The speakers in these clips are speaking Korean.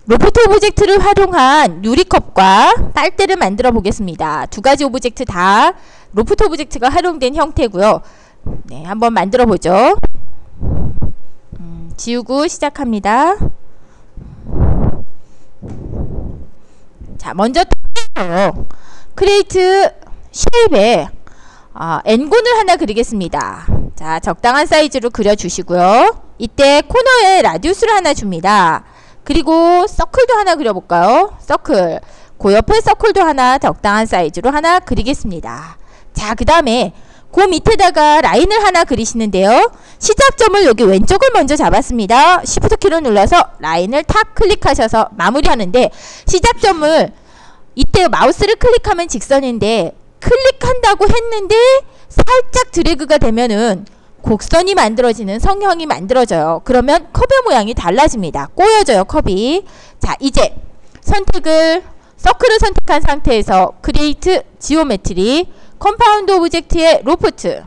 로프트 오브젝트를 활용한 유리컵과 빨대를 만들어 보겠습니다. 두 가지 오브젝트 다 로프트 오브젝트가 활용된 형태고요. 네, 한번 만들어 보죠. 지우고 시작합니다. 자, 먼저 크리에이트 쉐입에 엔곤을 하나 그리겠습니다. 자, 적당한 사이즈로 그려주시고요. 이때 코너에 라디우스를 하나 줍니다. 그리고 서클도 하나 그려볼까요? 서클. 그 옆에 서클도 하나 적당한 사이즈로 하나 그리겠습니다. 자, 그 다음에 그 밑에다가 라인을 하나 그리시는데요. 시작점을 여기 왼쪽을 먼저 잡았습니다. Shift 키를 눌러서 라인을 탁 클릭하셔서 마무리하는데, 시작점을 이때 마우스를 클릭하면 직선인데 클릭한다고 했는데 살짝 드래그가 되면은 곡선이 만들어지는 성형이 만들어져요. 그러면 컵의 모양이 달라집니다. 꼬여져요, 컵이. 자, 이제 선택을 서클을 선택한 상태에서 크리에이트 지오메트리 컴파운드 오브젝트의 로프트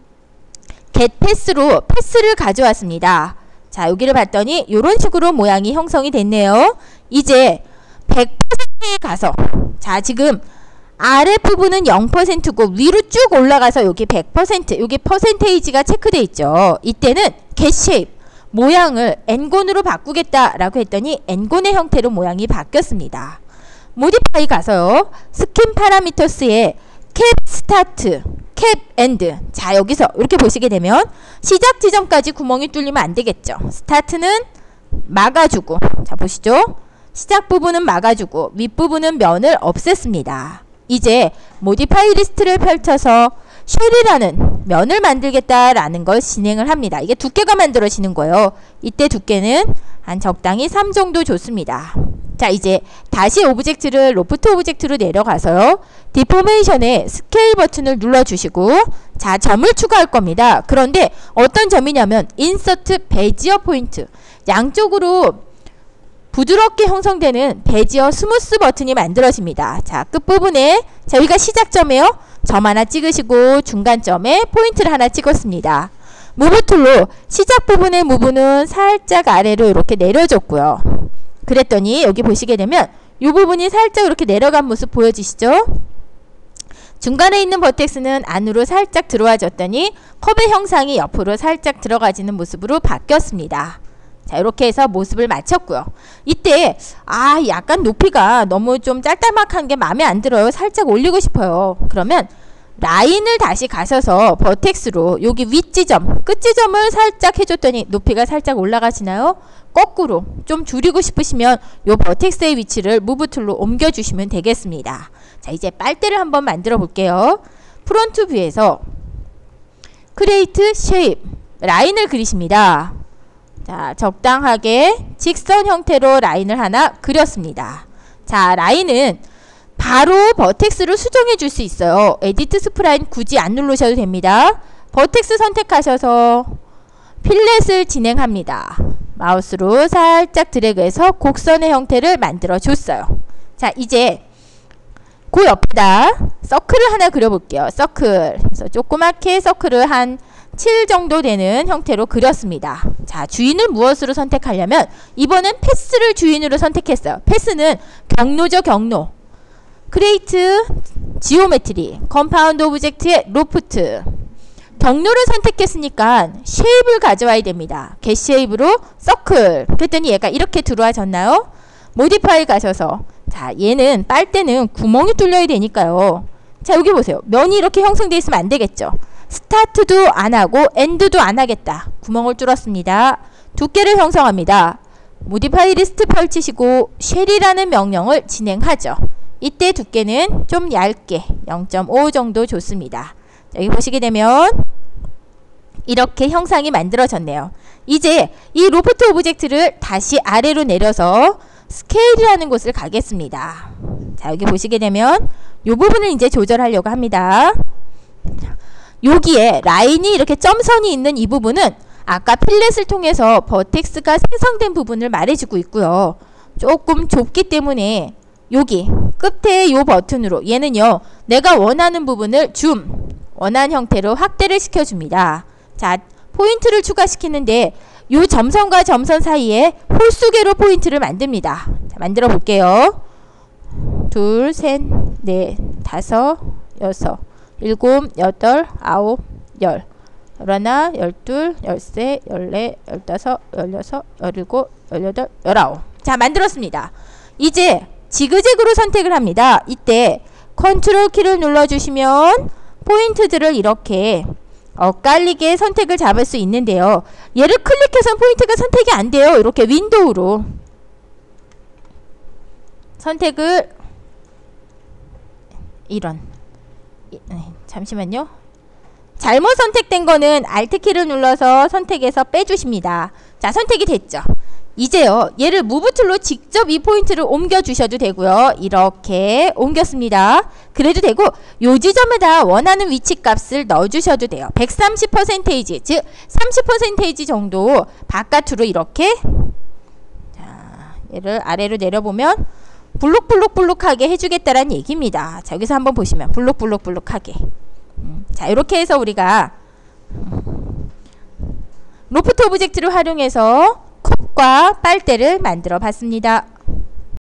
get 패스로 패스를 가져왔습니다. 자, 여기를 봤더니 이런 식으로 모양이 형성이 됐네요. 이제 100%에 가서, 자, 지금 아랫부분은 0%고 위로 쭉 올라가서 여기 100%, 여기 퍼센테이지가 체크되어 있죠. 이때는 get shape, 모양을 엔곤으로 바꾸겠다라고 했더니 엔곤의 형태로 모양이 바뀌었습니다. 모디파이 가서요. 스킨 파라미터스에 캡 스타트, 캡 엔드. 자, 여기서 이렇게 보시게 되면 시작 지점까지 구멍이 뚫리면 안 되겠죠. 스타트는 막아주고, 자, 보시죠. 시작 부분은 막아주고 윗부분은 면을 없앴습니다. 이제 모디파이 리스트를 펼쳐서 쉘이라는 면을 만들겠다라는 걸 진행을 합니다. 이게 두께가 만들어지는 거예요. 이때 두께는 한 적당히 3 정도 줬습니다. 자, 이제 다시 오브젝트를 로프트 오브젝트로 내려가서요. 디포메이션에 스케일 버튼을 눌러주시고, 자, 점을 추가할 겁니다. 그런데 어떤 점이냐면 인서트 베지어 포인트, 양쪽으로 부드럽게 형성되는 베지어 스무스 버튼이 만들어집니다. 자, 끝부분에 저희가 시작점에요. 점 하나 찍으시고 중간점에 포인트를 하나 찍었습니다. 무브 툴로 시작 부분의 무브는 살짝 아래로 이렇게 내려줬고요. 그랬더니 여기 보시게 되면 이 부분이 살짝 이렇게 내려간 모습 보여지시죠? 중간에 있는 버텍스는 안으로 살짝 들어와줬더니 컵의 형상이 옆으로 살짝 들어가지는 모습으로 바뀌었습니다. 자, 이렇게 해서 모습을 마쳤고요. 이때 약간 높이가 너무 좀 짤짤막한 게 마음에 안 들어요. 살짝 올리고 싶어요. 그러면 라인을 다시 가셔서 버텍스로 여기 윗지점, 끝지점을 살짝 해줬더니 높이가 살짝 올라가시나요? 거꾸로 좀 줄이고 싶으시면 요 버텍스의 위치를 무브 툴로 옮겨주시면 되겠습니다. 자, 이제 빨대를 한번 만들어 볼게요. 프론트 뷰에서 크리에이트 쉐입, 라인을 그리십니다. 자, 적당하게 직선 형태로 라인을 하나 그렸습니다. 자, 라인은 바로 버텍스를 수정해 줄 수 있어요. 에디트 스프라인 굳이 안 누르셔도 됩니다. 버텍스 선택하셔서 필렛을 진행합니다. 마우스로 살짝 드래그해서 곡선의 형태를 만들어 줬어요. 자, 이제 그 옆에다 서클을 하나 그려볼게요. 서클. 그래서 조그맣게 서클을 한 7 정도 되는 형태로 그렸습니다. 자, 주인을 무엇으로 선택하려면 이번엔 패스를 주인으로 선택했어요. 패스는 경로죠, 경로. 크리에이트 지오메트리 컴파운드 오브젝트의 로프트, 경로를 선택했으니까 쉐입을 가져와야 됩니다. get 쉐입으로 서클. 그랬더니 얘가 이렇게 들어와졌나요? 모디파이 가셔서, 자, 얘는 빨대는 구멍이 뚫려야 되니까요. 자, 여기 보세요. 면이 이렇게 형성되어 있으면 안 되겠죠. 스타트도 안 하고 엔드도 안 하겠다. 구멍을 뚫었습니다. 두께를 형성합니다. 모디파이 리스트 펼치시고 쉘이라는 명령을 진행하죠. 이때 두께는 좀 얇게 0.5 정도 줬습니다. 여기 보시게 되면 이렇게 형상이 만들어졌네요. 이제 이 로프트 오브젝트를 다시 아래로 내려서 스케일이라는 곳을 가겠습니다. 자, 여기 보시게 되면 이 부분을 이제 조절하려고 합니다. 여기에 라인이 이렇게 점선이 있는 이 부분은 아까 필렛을 통해서 버텍스가 생성된 부분을 말해주고 있고요. 조금 좁기 때문에 여기 끝에 요 버튼으로 얘는요, 내가 원하는 부분을 원하는 형태로 확대를 시켜줍니다. 자, 포인트를 추가시키는데 요 점선과 점선 사이에 홀수계로 포인트를 만듭니다. 만들어 볼게요. 2, 3, 4, 5, 6, 7, 8, 9, 10, 11, 12, 13, 14, 15, 16, 17, 18, 19. 자, 만들었습니다. 이제 지그재그로 선택을 합니다. 이때 컨트롤 키를 눌러주시면 포인트들을 이렇게 엇갈리게 선택을 잡을 수 있는데요. 얘를 클릭해서 포인트가 선택이 안 돼요. 이렇게 윈도우로 선택을 잠시만요. 잘못 선택된 거는 Alt키를 눌러서 선택해서 빼주십니다. 자, 선택이 됐죠. 이제요, 얘를 무브 툴로 직접 이 포인트를 옮겨 주셔도 되고요. 이렇게 옮겼습니다. 그래도 되고 요 지점에다 원하는 위치 값을 넣어 주셔도 돼요. 130% 즉 30% 정도 바깥으로 이렇게, 자, 얘를 아래로 내려보면 블록블록블록하게 해주겠다라는 얘기입니다. 자, 여기서 한번 보시면 블록블록블록하게. 자, 이렇게 해서 우리가 로프트 오브젝트를 활용해서 컵과 빨대를 만들어 봤습니다.